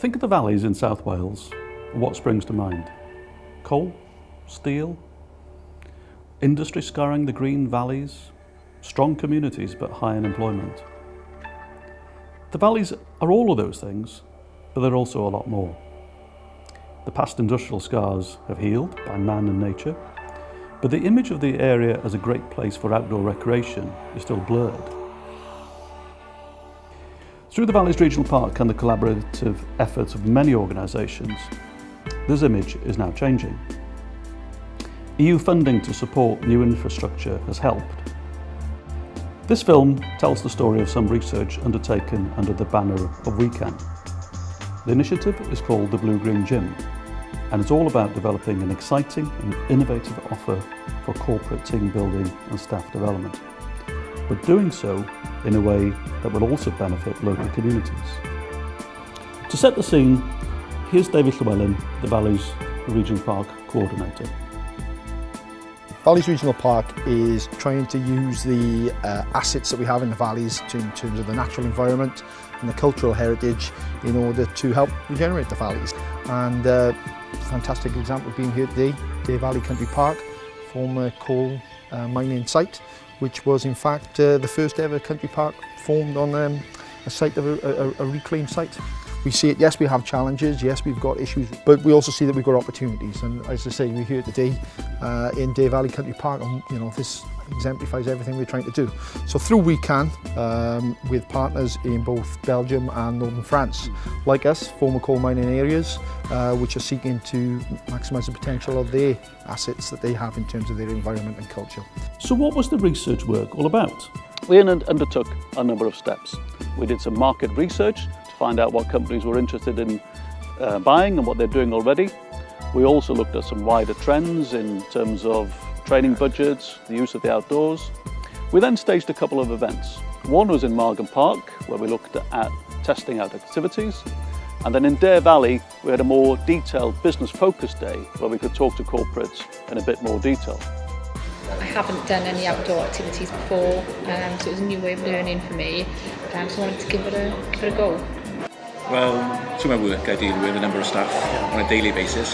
Think of the valleys in South Wales. What springs to mind? Coal? Steel? Industry scouring the green valleys? Strong communities but high unemployment? The valleys are all of those things, but they're also a lot more. The past industrial scars have healed by man and nature, but the image of the area as a great place for outdoor recreation is still blurred. Through the Valleys Regional Park and the collaborative efforts of many organisations, this image is now changing. EU funding to support new infrastructure has helped. This film tells the story of some research undertaken under the banner of WECAN. The initiative is called the Blue-Green Gym, and it's all about developing an exciting and innovative offer for corporate team building and staff development, but doing so in a way that will also benefit local communities. To set the scene, here's David Llewellyn, the Valleys Regional Park Coordinator. Valleys Regional Park is trying to use the assets that we have in the valleys in terms of the natural environment and the cultural heritage in order to help regenerate the valleys. And a fantastic example being here today, Dare Valley Country Park, former coal mining site, which was in fact the first ever country park formed on a site of a reclaimed site. We see it, yes, we have challenges, yes, we've got issues, but we also see that we've got opportunities. And as I say, we're here today in Dare Valley Country Park, and this exemplifies everything we're trying to do. So through WECAN, with partners in both Belgium and northern France, like us, former coal mining areas, which are seeking to maximise the potential of their assets that they have in terms of their environment and culture. So what was the research work all about? We undertook a number of steps. We did some market research to find out what companies were interested in buying and what they're doing already. We also looked at some wider trends in terms of training budgets, the use of the outdoors. We then staged a couple of events. One was in Parc, where we looked at testing out activities. And then in Dare Valley, we had a more detailed business-focused day where we could talk to corporates in a bit more detail. I haven't done any outdoor activities before, so it was a new way of learning for me, so I wanted to give it a go. Well, through my work I deal with a number of staff on a daily basis,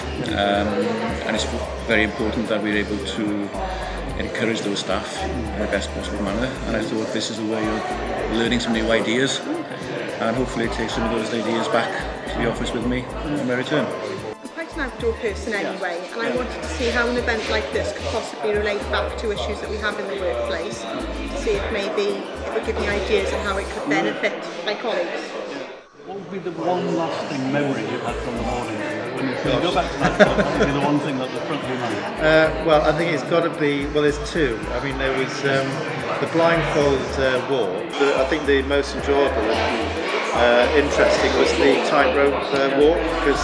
and it's very important that we're able to encourage those staff in the best possible manner, and I thought this is a way of learning some new ideas and hopefully take some of those ideas back to the office with me on my return. An outdoor person anyway, and I wanted to see how an event like this could possibly relate back to issues that we have in the workplace, to see if maybe it would give me ideas on how it could benefit my colleagues. What would be the one lasting memory you had from the morning? When you go back to that, what would be the one thing at the front of your mind? Well, I think it's got to be, well, there's two. I mean, there was the blindfold walk. I think the most enjoyable and interesting was the tightrope walk, because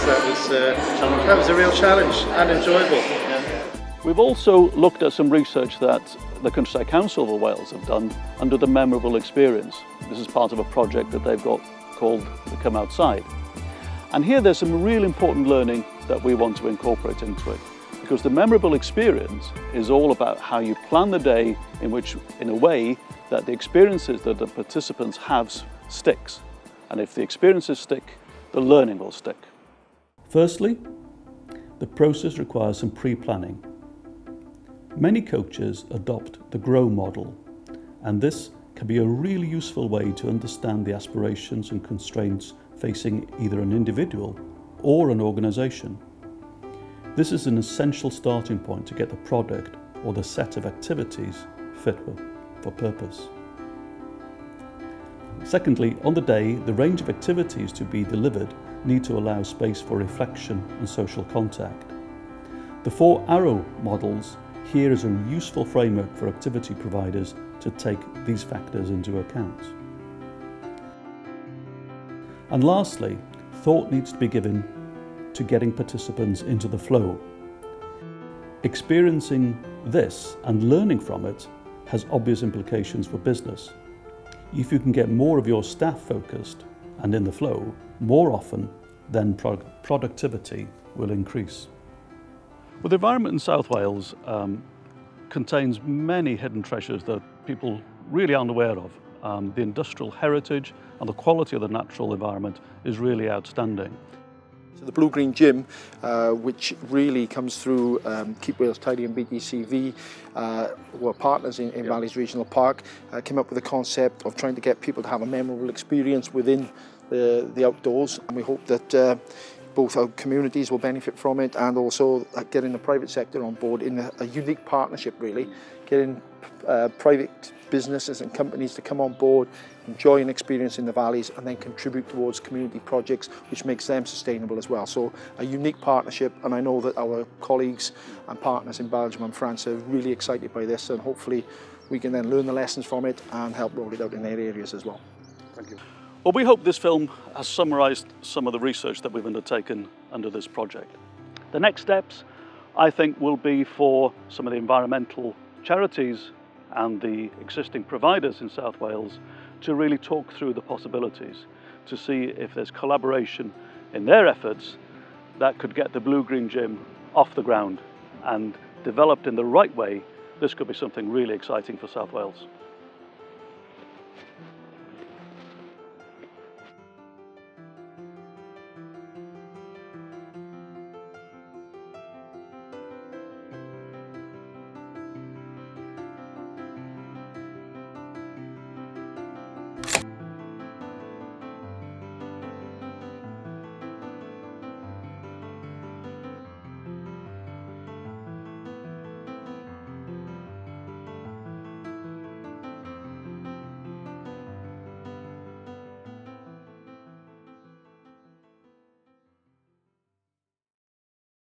that was a real challenge and enjoyable. We've also looked at some research that the Countryside Council of Wales have done under the Memorable Experience. This is part of a project that they've got called the Come Outside. And here there's some real important learning that we want to incorporate into it, because the Memorable Experience is all about how you plan the day in a way that the experiences that the participants have sticks. And if the experiences stick, the learning will stick. Firstly, the process requires some pre-planning. Many coaches adopt the GROW model, and this can be a really useful way to understand the aspirations and constraints facing either an individual or an organisation. This is an essential starting point to get the product or the set of activities fit for purpose. Secondly, on the day, the range of activities to be delivered need to allow space for reflection and social contact. The 4 arrow models here is a useful framework for activity providers to take these factors into account. And lastly, thought needs to be given to getting participants into the flow. Experiencing this and learning from it has obvious implications for business. If you can get more of your staff focused and in the flow more often, then productivity will increase. Well, the environment in South Wales contains many hidden treasures that people really aren't aware of. The industrial heritage and the quality of the natural environment is really outstanding. So the Blue-Green Gym, which really comes through Keep Wales Tidy and BTCV, who are partners in Valleys Regional Park, came up with a concept of trying to get people to have a memorable experience within the outdoors, and we hope that both our communities will benefit from it, and also getting the private sector on board in a unique partnership, really, getting private businesses and companies to come on board, enjoy an experience in the valleys, and then contribute towards community projects which makes them sustainable as well. So a unique partnership, and I know that our colleagues and partners in Belgium and France are really excited by this, and hopefully we can then learn the lessons from it and help roll it out in their areas as well. Thank you. Well, we hope this film has summarised some of the research that we've undertaken under this project. The next steps, I think, will be for some of the environmental charities and the existing providers in South Wales to really talk through the possibilities, to see if there's collaboration in their efforts that could get the Blue-Green Gym off the ground, and developed in the right way, this could be something really exciting for South Wales.